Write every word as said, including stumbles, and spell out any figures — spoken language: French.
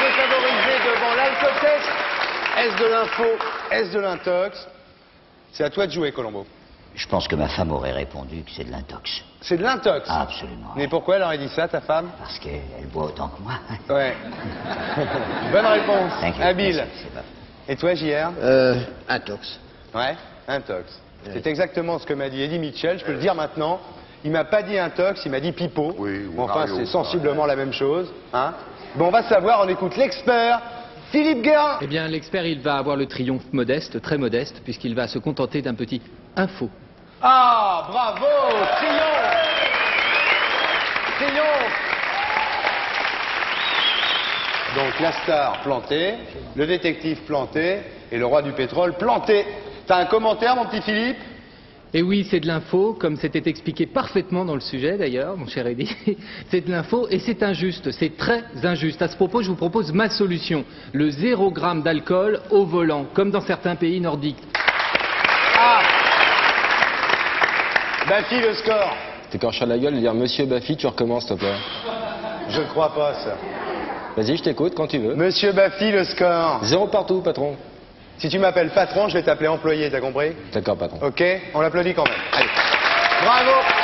défavorisé devant l'alcotest. Est-ce de l'info? Est-ce de l'intox? C'est à toi de jouer, Colombo. Je pense que ma femme aurait répondu que c'est de l'intox. C'est de l'intox? Ah, absolument. Mais pourquoi elle aurait dit ça, ta femme? Parce qu'elle boit autant que moi. Ouais. Bonne réponse. T'inquiète, Habile. merci, c'est pas- Et toi, J R? Euh, intox. Ouais, intox. C'est exactement ce que m'a dit Eddie Mitchell, je peux le dire maintenant. Il m'a pas dit intox, il m'a dit pipeau. Oui, ou Bon, enfin, Mario, c'est sensiblement ouais. la même chose. Hein. Bon, on va savoir, on écoute l'expert, Philippe Guérin. Eh bien, l'expert, il va avoir le triomphe modeste, très modeste, puisqu'il va se contenter d'un petit info. Ah, bravo, triomphe. Triomphe. Donc la star plantée, le détective planté et le roi du pétrole planté. T'as un commentaire, mon petit Philippe? Et oui, c'est de l'info, comme c'était expliqué parfaitement dans le sujet d'ailleurs, mon cher Eddy. C'est de l'info et c'est injuste, c'est très injuste. À ce propos, je vous propose ma solution. Le zéro gramme d'alcool au volant, comme dans certains pays nordiques. Ah. Baffy, le score. T'écorches la gueule et dire Monsieur Baffy, tu recommences, s'il te plaît. Je ne crois pas, ça. Vas-y, je t'écoute quand tu veux. Monsieur Baffy, le score. Zéro partout, patron. Si tu m'appelles patron, je vais t'appeler employé, t'as compris? D'accord, patron. Ok? On l'applaudit quand même. Allez. Bravo.